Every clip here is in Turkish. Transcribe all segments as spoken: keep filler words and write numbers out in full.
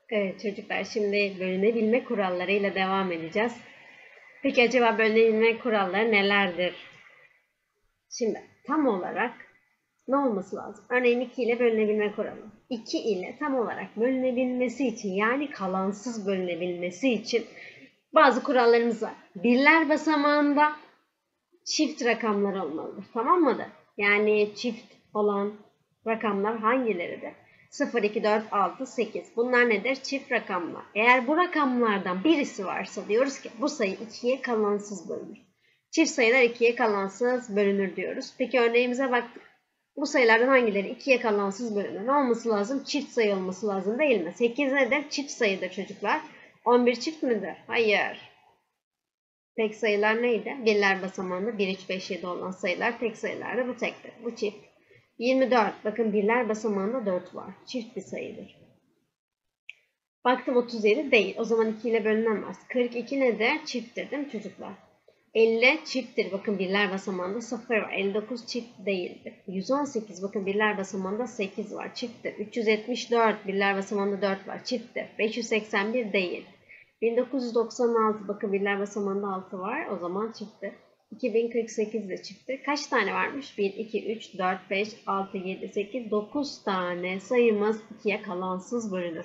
Evet çocuklar, şimdi bölünebilme kurallarıyla devam edeceğiz. Peki acaba bölünebilme kuralları nelerdir? Şimdi tam olarak ne olması lazım? Örneğin iki ile bölünebilme kuralı. iki ile tam olarak bölünebilmesi için, yani kalansız bölünebilmesi için bazı kurallarımız var. Birler basamağında çift rakamlar olmalıdır. Tamam mıdır? Yani çift olan rakamlar hangileridir? sıfır, iki, dört, altı, sekiz. Bunlar nedir? Çift rakamlar. Eğer bu rakamlardan birisi varsa diyoruz ki bu sayı ikiye kalansız bölünür. Çift sayılar ikiye kalansız bölünür diyoruz. Peki örneğimize baktık. Bu sayılardan hangileri ikiye kalansız bölünür? Ne olması lazım? Çift sayı olması lazım değil mi? sekiz nedir? Çift sayıdır çocuklar. on bir çift midir? Hayır. Tek sayılar neydi? Birler basamağında bir, üç, beş, yedi olan sayılar tek sayılardı. Bu tektir. Bu çift. yirmi dört. Bakın birler basamağında dört var. Çift bir sayıdır. Baktım otuz yedi değil. O zaman iki ile bölünemez. kırk iki nedir? Çifttir değil mi çocuklar? elli çifttir. Bakın birler basamağında sıfır var. elli dokuz çift değildir. yüz on sekiz. Bakın birler basamağında sekiz var. Çifttir. üç yüz yetmiş dört. Birler basamağında dört var. Çifttir. beş yüz seksen bir değil. bin dokuz yüz doksan altı. Bakın birler basamağında altı var. O zaman çifttir. iki bin kırk sekiz de çifttir. Kaç tane varmış? bir, iki, üç, dört, beş, altı, yedi, sekiz, dokuz tane sayımız ikiye kalansız bölünür.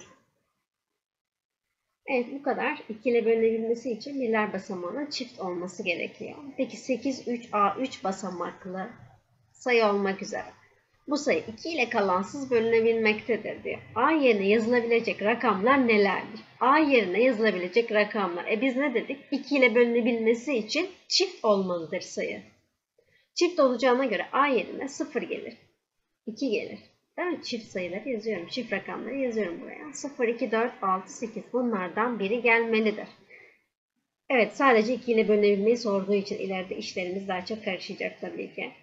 Evet, bu kadar. iki ile bölünebilmesi için birler basamağının çift olması gerekiyor. Peki sekiz, üç, A üç basamaklı sayı olmak üzere. Bu sayı iki ile kalansız bölünebilmektedir diyor. A yerine yazılabilecek rakamlar nelerdir? A yerine yazılabilecek rakamlar. E biz ne dedik? iki ile bölünebilmesi için çift olmalıdır sayı. Çift olacağına göre A yerine sıfır gelir. iki gelir. Değil mi? Çift sayıları yazıyorum. Çift rakamları yazıyorum buraya. sıfır, iki, dört, altı, sekiz. Bunlardan biri gelmelidir. Evet, sadece iki ile bölünebilmeyi sorduğu için ileride işlerimiz daha çok karışacak tabii ki.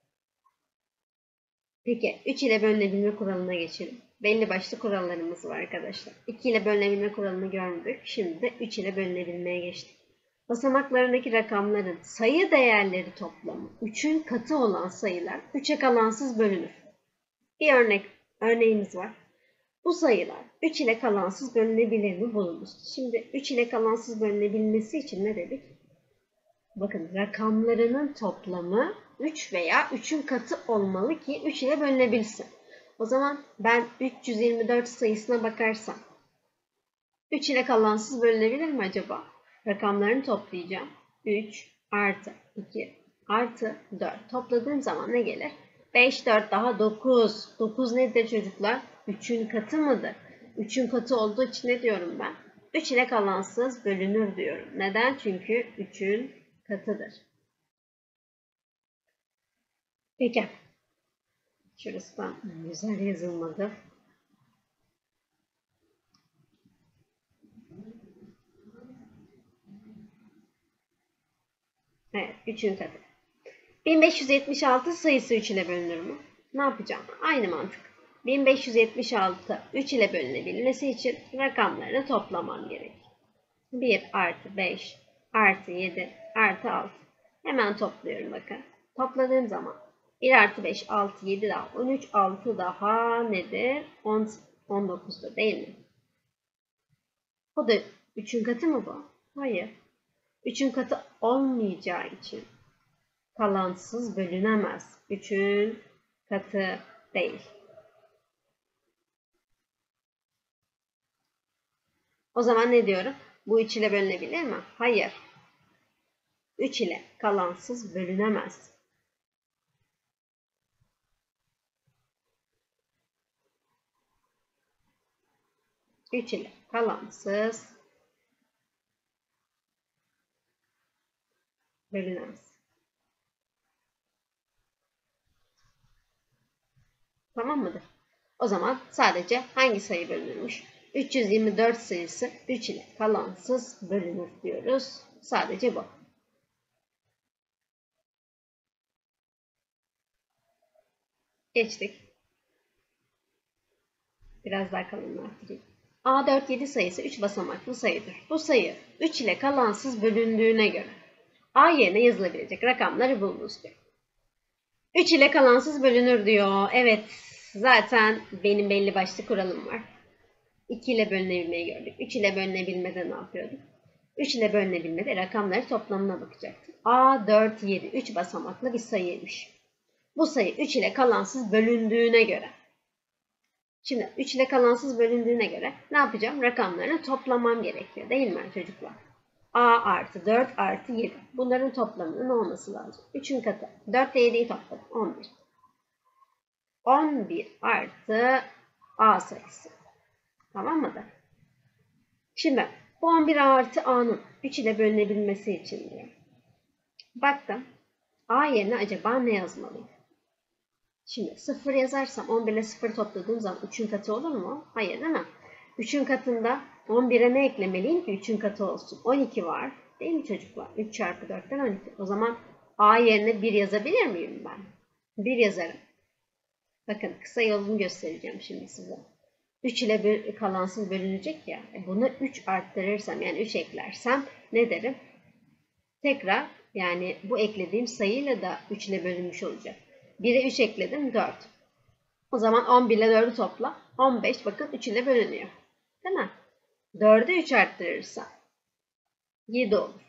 Peki üç ile bölünebilme kuralına geçelim. Belli başlı kurallarımız var arkadaşlar. iki ile bölünebilme kuralını gördük. Şimdi de üç ile bölünebilmeye geçtik. Basamaklarındaki rakamların sayı değerleri toplamı üçün katı olan sayılar üçe kalansız bölünür. Bir örnek örneğimiz var. Bu sayılar üç ile kalansız bölünebilir mi bulunuz? Şimdi üç ile kalansız bölünebilmesi için ne dedik? Bakın rakamlarının toplamı üç veya üçün katı olmalı ki üç ile bölünebilsin. O zaman ben üç yüz yirmi dört sayısına bakarsam üç ile kalansız bölünebilir mi acaba? Rakamlarını toplayacağım. üç artı iki artı dört. Topladığım zaman ne gelir? beş, dört daha dokuz. dokuz nedir çocuklar? üçün katı mıdır? üçün katı olduğu için ne diyorum ben? üç ile kalansız bölünür diyorum. Neden? Çünkü üçün katıdır. Peki. Şurası da güzel yazılmadı. Evet, üçün katı. bin beş yüz yetmiş altı sayısı üç ile bölünür mü? Ne yapacağım? Aynı mantık. bin beş yüz yetmiş altı üç ile bölünebilmesi için rakamlarını toplamam gerek. bir artı beş artı yedi artı altı. Hemen topluyorum bakın. Topladığım zaman bir artı beş, altı, yedi daha on üç, altı daha nedir? on, on dokuz'dur değil mi? Bu da üçün katı mı bu? Hayır. üçün katı olmayacağı için kalansız bölünemez. üçün katı değil. O zaman ne diyorum? Bu üç ile bölünebilir mi? Hayır. üç ile kalansız bölünemez. üç ile kalansız bölünemez. Tamam mıdır? O zaman sadece hangi sayı bölünürmüş? üç yüz yirmi dört sayısı üç ile kalansız bölünür diyoruz. Sadece bu. Geçtik. Biraz daha kalınlaştırayım. A dört yedi sayısı üç basamaklı sayıdır. Bu sayı üç ile kalansız bölündüğüne göre A yerine yazılabilecek rakamları bulunuz diyor. üç ile kalansız bölünür diyor. Evet, zaten benim belli başlı kuralım var. iki ile bölünebilmeyi gördük. üç ile bölünebilmede ne yapıyorduk? üç ile bölünebilmede rakamları toplamına bakacaktık. A, dört, yedi. üç basamaklı bir sayıymış. Bu sayı üç ile kalansız bölündüğüne göre. Şimdi üç ile kalansız bölündüğüne göre ne yapacağım? Rakamlarını toplamam gerekiyor değil mi çocuklar? A artı dört artı yedi. Bunların toplamının olması lazım. üçün katı. dört ile yediyi topladım. on bir. on bir artı A sayısı. Tamam mıdır? Şimdi bu on bir artı A'nın üç ile bölünebilmesi için diyor. Baktım. A yerine acaba ne yazmalıyım? Şimdi sıfır yazarsam on bir ile sıfır topladığım zaman üçün katı olur mu? Hayır değil mi? üçün katında on bire ne eklemeliyim ki üçün katı olsun? on iki var. Değil mi çocuklar? üç çarpı dörtten on iki. O zaman A yerine bir yazabilir miyim ben? bir yazarım. Bakın kısa yolunu göstereceğim şimdi size. üç ile kalansız bölünecek ya. E bunu üç arttırırsam yani üç eklersem ne derim? Tekrar yani bu eklediğim sayıyla da üç ile bölünmüş olacak. bire üç ekledim dört. O zaman on bir ile dördü topla. on beş bakın üç ile bölünüyor. Değil mi? dörde üç arttırırsam yedi olur.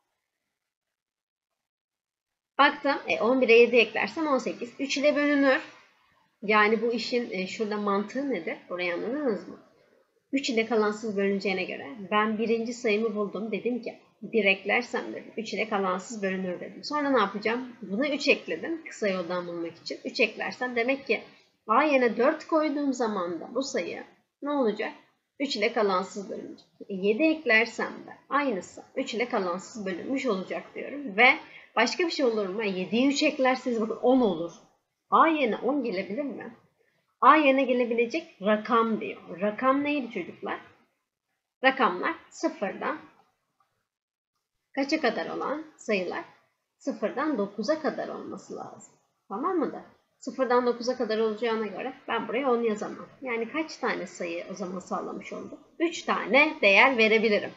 Baktım e, on bire yedi eklersem on sekiz. üç ile bölünür. Yani bu işin e, şurada mantığı nedir? Orayı anladınız mı? üç ile kalansız bölüneceğine göre ben birinci sayımı buldum. Dedim ki bir eklersem dedim. üç ile kalansız bölünür dedim. Sonra ne yapacağım? Buna üç ekledim. Kısa yoldan bulmak için. üç eklersem demek ki A yerine dört koyduğum zaman da bu sayı ne olacak? üç ile kalansız bölünecek. E, yedi eklersem de aynısı üç ile kalansız bölünmüş olacak diyorum. Ve başka bir şey olur mu? yediyi üç eklerseniz bakın on olur. A yerine on gelebilir mi? A yerine gelebilecek rakam diyor. Rakam neydi çocuklar? Rakamlar sıfırdan kaça kadar olan sayılar? sıfırdan dokuza kadar olması lazım. Tamam mıdır? sıfırdan dokuza kadar olacağına göre ben buraya on yazamam. Yani kaç tane sayı o zaman sağlamış oldum? üç tane değer verebilirim.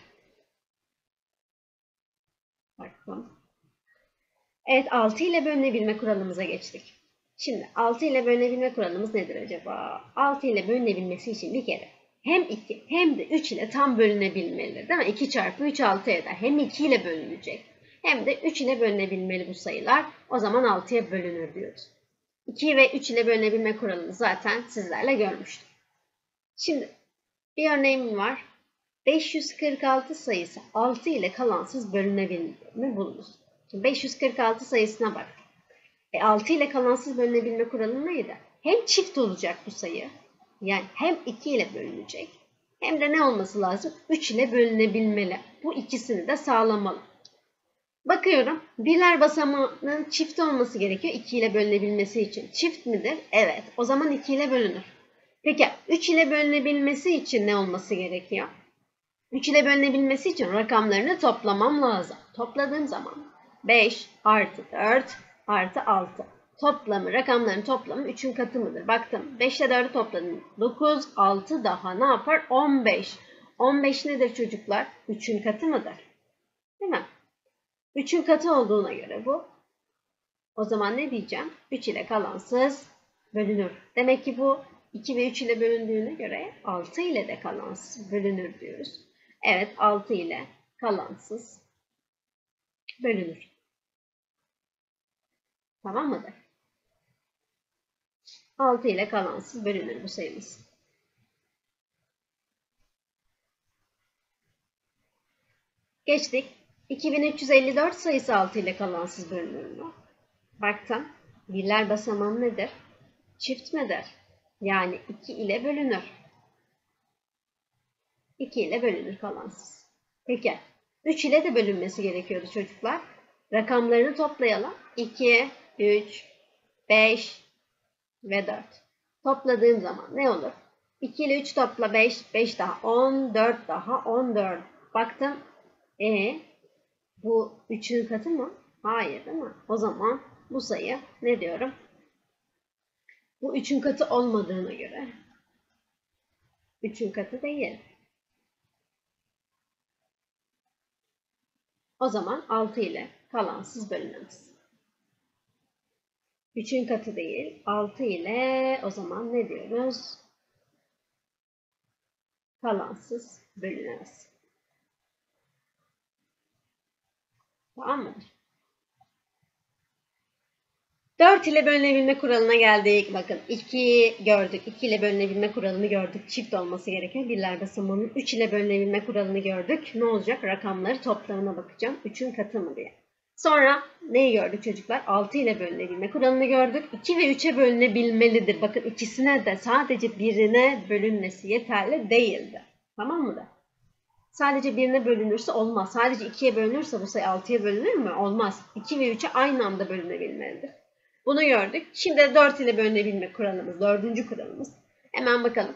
Bakın. Evet, altı ile bölünebilme kuralımıza geçtik. Şimdi altı ile bölünebilme kuralımız nedir acaba? altı ile bölünebilmesi için bir kere hem iki hem de üç ile tam bölünebilmeli. Değil mi? iki çarpı üç altı eder. Hem iki ile bölünecek hem de üç ile bölünebilmeli bu sayılar. O zaman altıya bölünür diyoruz. iki ve üç ile bölünebilme kuralını zaten sizlerle görmüştük. Şimdi bir örneğim var. beş yüz kırk altı sayısı altı ile kalansız bölünebilir mi bulunuz? beş yüz kırk altı sayısına bak. E, altı ile kalansız bölünebilme kuralı neydi? Hem çift olacak bu sayı. Yani hem iki ile bölünecek. Hem de ne olması lazım? üç ile bölünebilmeli. Bu ikisini de sağlamalı. Bakıyorum. Birler basamağının çift olması gerekiyor iki ile bölünebilmesi için. Çift midir? Evet. O zaman iki ile bölünür. Peki üç ile bölünebilmesi için ne olması gerekiyor? üç ile bölünebilmesi için rakamlarını toplamam lazım. Topladığım zaman beş artı dört artı altı. Toplamı, rakamların toplamı üçün katı mıdır? Baktım beş ile dördü topladım. dokuz, altı daha ne yapar? on beş. on beş nedir çocuklar? üçün katı mıdır? Değil mi? üçün katı olduğuna göre bu. O zaman ne diyeceğim? üç ile kalansız bölünür. Demek ki bu iki ve üç ile bölündüğüne göre altı ile de kalansız bölünür diyoruz. Evet, altı ile kalansız bölünür. Tamam mıdır? altı ile kalansız bölünür bu sayımız. Geçtik. iki bin üç yüz elli dört sayısı altı ile kalansız bölünür mü? Baktım. Birler basamağı nedir? Çift midir? Yani iki ile bölünür. iki ile bölünür kalansız. Peki. üç ile de bölünmesi gerekiyordu çocuklar. Rakamlarını toplayalım. iki, üç, beş ve dört. Topladığım zaman ne olur? iki ile üç topla beş, beş daha on, dört daha on dört. Baktım. E bu üçün katı mı? Hayır değil mi? O zaman bu sayı ne diyorum? Bu üçün katı olmadığına göre üçün katı değil. O zaman altı ile kalansız bölünemez. üçün katı değil. altı ile o zaman ne diyoruz? kalansız bölünemez. Tamam mı? dört ile bölünebilme kuralına geldik. Bakın ikiyi gördük. iki ile bölünebilme kuralını gördük. Çift olması gereken birler basamağının. üç ile bölünebilme kuralını gördük. Ne olacak? Rakamları toplamına bakacağım. üçün katı mı diye. Sonra neyi gördük çocuklar? altı ile bölünebilme kuralını gördük. iki ve üçe bölünebilmelidir. Bakın ikisine de sadece birine bölünmesi yeterli değildi. Tamam mı da? Sadece birine bölünürse olmaz. Sadece ikiye bölünürse bu sayı altıya bölünür mü? Olmaz. iki ve üçe aynı anda bölünebilmelidir. Bunu gördük. Şimdi dört ile bölünebilme kuralımız. Dördüncü kuralımız. Hemen bakalım.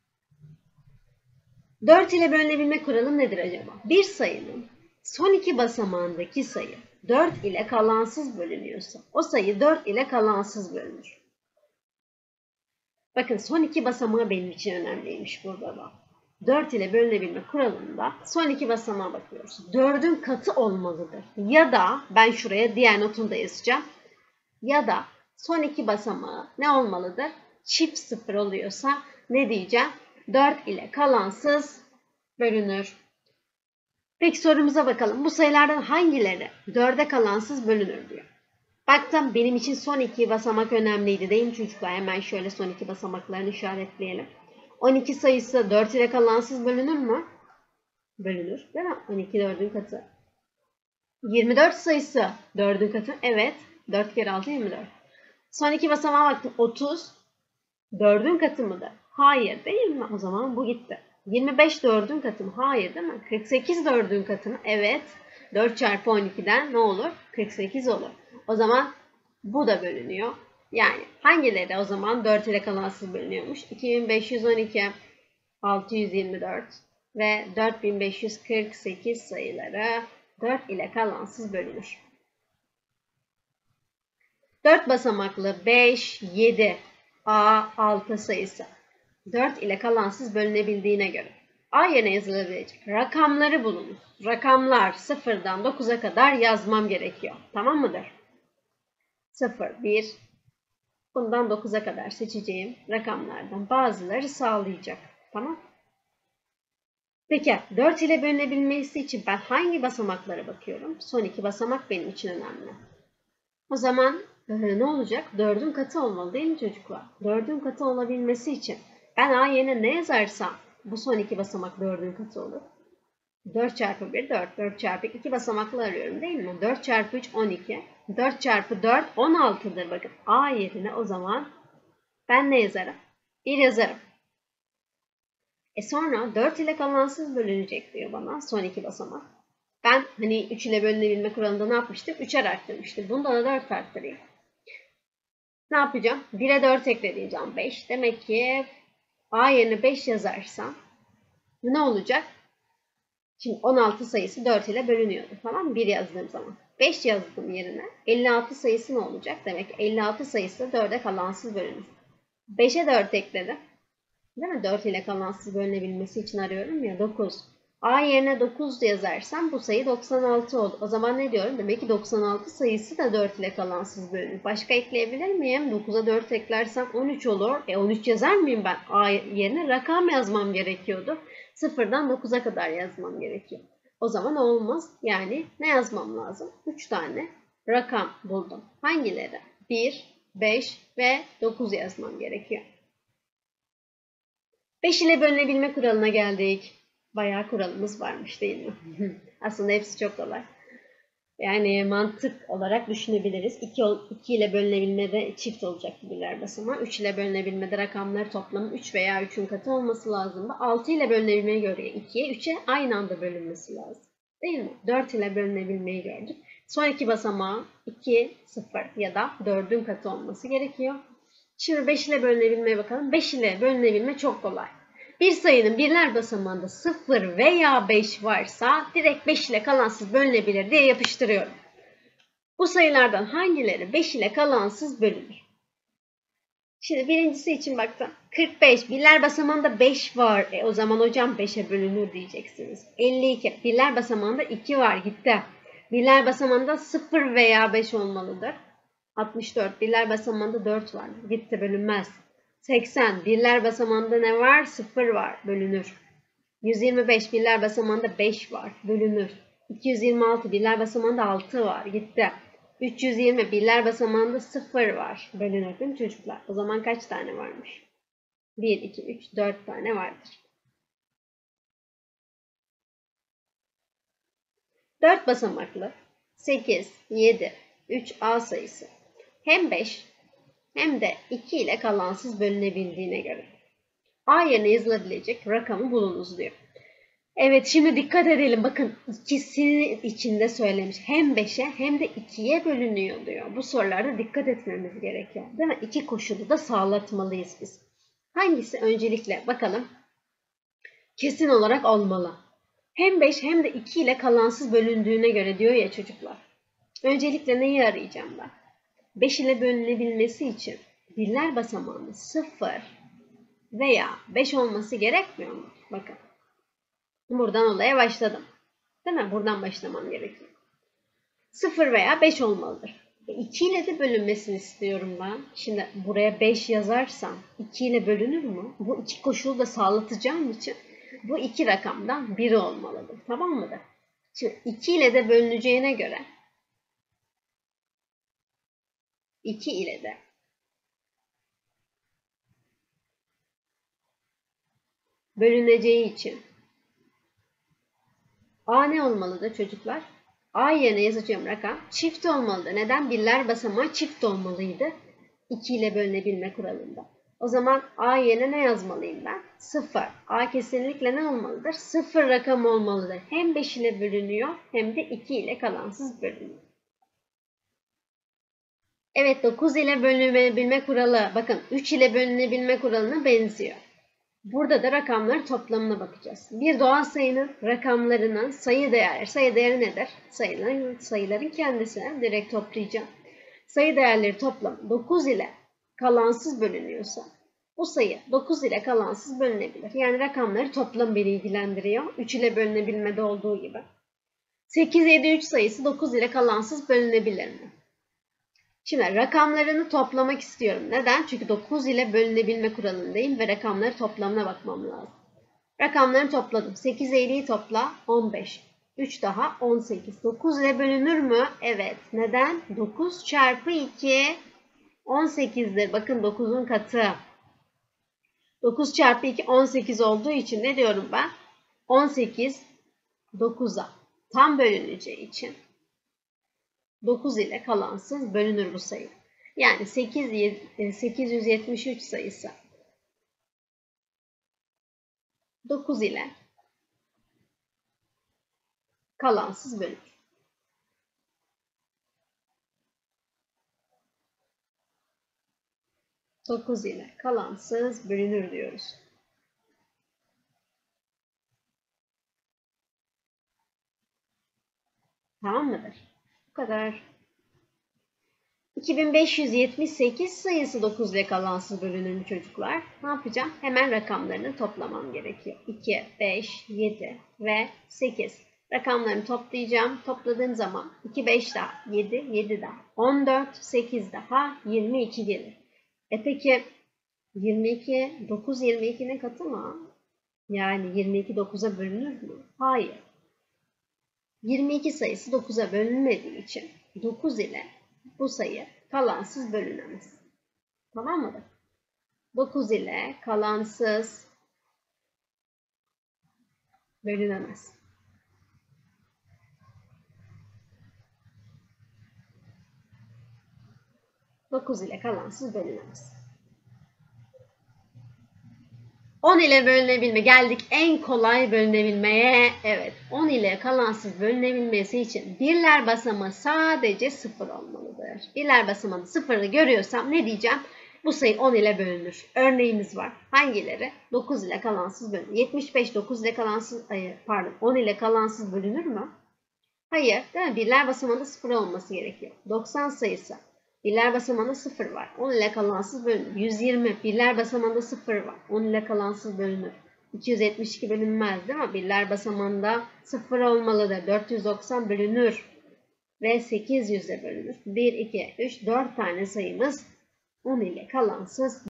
dört ile bölünebilme kuralı nedir acaba? Bir sayının son iki basamağındaki sayı dört ile kalansız bölünüyorsa o sayı dört ile kalansız bölünür. Bakın son iki basamağı benim için önemliymiş burada da. dört ile bölünebilme kuralında son iki basamağa bakıyoruz. dördün katı olmalıdır. Ya da ben şuraya diğer notunu da yazacağım. Ya da son iki basamağı ne olmalıdır? Çift sıfır oluyorsa ne diyeceğim? dört ile kalansız bölünür. Peki sorumuza bakalım. Bu sayılardan hangileri dörde kalansız bölünür diyor. Baktım benim için son iki basamak önemliydi değil mi çocuklar? Hemen şöyle son iki basamaklarını işaretleyelim. on iki sayısı dört ile kalansız bölünür mü? Bölünür. Değil mi? on iki dördün katı. yirmi dört sayısı dördün katı. Evet. dört kere altı yirmi dört. Son iki basamağa baktım. otuz dördün katı mıdır? Hayır değil mi? O zaman bu gitti. yirmi beş dördün katı mı? Hayır değil mi? kırk sekiz dördün katı mı? Evet. dört çarpı on ikiden ne olur? kırk sekiz olur. O zaman bu da bölünüyor. Yani hangileri o zaman dört ile kalansız bölünüyormuş? iki bin beş yüz on iki, altı yüz yirmi dört ve dört bin beş yüz kırk sekiz sayıları dört ile kalansız bölünür. dört basamaklı beş, yedi, A, altı sayısı dört ile kalansız bölünebildiğine göre A yerine yazılabilecek rakamları bulunur. Rakamlar sıfırdan dokuza kadar yazmam gerekiyor. Tamam mıdır? sıfır, bir, bundan dokuza kadar seçeceğim rakamlardan bazıları sağlayacak. Tamam. Peki dört ile bölünebilmesi için ben hangi basamaklara bakıyorum? Son iki basamak benim için önemli. O zaman ne olacak? dördün katı olmalı değil mi çocuklar? dördün katı olabilmesi için ben A yerine ne yazarsam bu son iki basamak dördün katı olur. dört çarpı bir, dört. dört çarpı iki basamaklı arıyorum değil mi? dört çarpı üç, on iki. dört çarpı dört, on altıdır. Bakın A yerine o zaman ben ne yazarım? bir yazarım. E sonra dört ile kalansız bölünecek diyor bana son iki basamak. Ben hani üç ile bölünebilme kuralında ne yapmıştım? üçer arttırmıştım. Bunda da dört arttırayım. Ne yapacağım? bire dört ekleyeceğim. beş. Demek ki A yerine beş yazarsam ne olacak? Şimdi on altı sayısı dört ile bölünüyordu. Tamam mı? bir yazdığım zaman. beş yazdım yerine. elli altı sayısı ne olacak? Demek ki elli altı sayısı dörde kalansız bölünür. beşe dört ekledim. Değil mi? dört ile kalansız bölünebilmesi için arıyorum ya. dokuz. A yerine dokuz yazarsam bu sayı doksan altı oldu. O zaman ne diyorum? Demek ki doksan altı sayısı da dört ile kalansız bölünür. Başka ekleyebilir miyim? dokuza dört eklersem on üç olur. E on üç yazar mıyım ben? A yerine rakam yazmam gerekiyordu. sıfırdan dokuza kadar yazmam gerekiyor. O zaman olmaz. Yani ne yazmam lazım? üç tane rakam buldum. Hangileri? bir, beş ve dokuz yazmam gerekiyor. beş ile bölünebilme kuralına geldik. Bayağı kuralımız varmış değil mi? Aslında hepsi çok kolay. Yani mantık olarak düşünebiliriz. iki ile bölünebilmede çift olacak birler basamağı. üç ile bölünebilmede rakamlar toplamı üç veya üçün katı olması lazım. altı ile bölünebilmeye göre ikiye, üçe aynı anda bölünmesi lazım. Değil mi? dört ile bölünebilmeyi gördük. Son iki basamağı iki, sıfır ya da dördün katı olması gerekiyor. Şimdi beş ile bölünebilmeye bakalım. beş ile bölünebilme çok kolay. Bir sayının birler basamağında sıfır veya beş varsa direkt beş ile kalansız bölünebilir diye yapıştırıyorum. Bu sayılardan hangileri beş ile kalansız bölünür? Şimdi birincisi için baktım. kırk beş. Birler basamağında beş var. E o zaman hocam beşe bölünür diyeceksiniz. elli iki. Birler basamağında iki var. Gitti. Birler basamağında sıfır veya beş olmalıdır. altmış dört. Birler basamağında dört var. Gitti, bölünmez. seksen. Birler basamağında ne var? sıfır var. Bölünür. yüz yirmi beş birler basamağında beş var. Bölünür. iki yüz yirmi altı birler basamağında altı var. Gitti. üç yüz yirmi birler basamağında sıfır var. Bölünür değil mi çocuklar? O zaman kaç tane varmış? bir, iki, üç, dört tane vardır. dört basamaklı sekiz, yedi, üç A sayısı hem beş hem de iki ile kalansız bölünebildiğine göre A yerine yazılabilecek rakamı bulunuz diyor. Evet, şimdi dikkat edelim. Bakın ikisini içinde söylemiş. Hem beşe hem de ikiye bölünüyor diyor. Bu sorularda dikkat etmemiz gerekiyor. Değil mi? İki koşulu da sağlatmalıyız biz. Hangisi öncelikle bakalım. Kesin olarak olmalı. Hem beş hem de iki ile kalansız bölündüğüne göre diyor ya çocuklar. Öncelikle neyi arayacağım ben? beş ile bölünebilmesi için birler basamağında sıfır veya beş olması gerekmiyor mu? Bakın. Buradan olaya başladım. Değil mi? Buradan başlamam gerekiyor. sıfır veya beş olmalıdır. iki ile de bölünmesini istiyorum ben. Şimdi buraya beş yazarsam iki ile bölünür mü? Bu iki koşulu da sağlatacağım için bu iki rakamdan biri olmalıdır. Tamam mıdır? Şimdi iki ile de bölüneceğine göre iki ile de bölüneceği için A ne olmalıdır çocuklar? A yerine yazacağım rakam çift olmalıdır. Neden? Birler basamağı çift olmalıydı. iki ile bölünebilme kuralında. O zaman A yerine ne yazmalıyım ben? sıfır. A kesinlikle ne olmalıdır? sıfır rakam olmalıdır. Hem beş ile bölünüyor hem de iki ile kalansız bölünüyor. Evet, dokuz ile bölünebilme kuralı bakın üç ile bölünebilme kuralına benziyor. Burada da rakamların toplamına bakacağız. Bir doğal sayının rakamlarının sayı değeri. Sayı değeri nedir? Sayıların, sayıların kendisine direkt toplayacağım. Sayı değerleri toplam dokuz ile kalansız bölünüyorsa bu sayı dokuz ile kalansız bölünebilir. Yani rakamları toplam beni ilgilendiriyor. üç ile bölünebilmede olduğu gibi. sekiz, yedi, üç sayısı dokuz ile kalansız bölünebilir mi? Şimdi rakamlarını toplamak istiyorum. Neden? Çünkü dokuz ile bölünebilme kuralındayım ve rakamları toplamına bakmam lazım. Rakamlarını topladım. sekiz, yediyi topla on beş. üç daha on sekiz. dokuz ile bölünür mü? Evet. Neden? dokuz çarpı iki on sekizdir. Bakın dokuzun katı. dokuz çarpı iki on sekiz olduğu için ne diyorum ben? on sekiz dokuza tam bölüneceği için dokuz ile kalansız bölünür bu sayı. Yani sekiz yüz yetmiş üç sayısı dokuz ile kalansız bölünür. dokuz ile kalansız bölünür diyoruz. Tamam mıdır? Bu kadar. iki bin beş yüz yetmiş sekiz sayısı dokuz ile kalansız bölünür mü çocuklar? Ne yapacağım? Hemen rakamlarını toplamam gerekiyor. iki, beş, yedi ve sekiz. Rakamlarını toplayacağım. Topladığım zaman iki, beş daha, yedi, yedi daha, on dört, sekiz daha, yirmi iki gelir. E peki yirmi iki, dokuz yirmi ikinin katı mı? Yani yirmi iki dokuza bölünür mü? Hayır. yirmi iki sayısı dokuza bölünmediği için dokuz ile bu sayı kalansız bölünemez. Tamam mıdır? dokuz ile kalansız bölünemez. dokuz ile kalansız bölünemez. on ile bölünebilme. Geldik en kolay bölünebilmeye. Evet, on ile kalansız bölünebilmesi için birler basamağı sadece sıfır olmalıdır. Birler basamağında sıfırı görüyorsam ne diyeceğim? Bu sayı on ile bölünür. Örneğimiz var. Hangileri? dokuz ile kalansız bölünür. yetmiş beş dokuz ile kalansız, pardon on ile kalansız bölünür mü? Hayır, değil mi? Birler basamağında sıfır olması gerekiyor. doksan sayısı. Birler basamağında sıfır var. on ile kalansız bölünür. yüz yirmi. Birler basamağında sıfır var. on ile kalansız bölünür. iki yüz yetmiş iki bölünmez değil mi? Birler basamağında sıfır olmalıdır. dört yüz doksan bölünür. Ve sekiz yüze bölünür. bir, iki, üç, dört tane sayımız on ile kalansız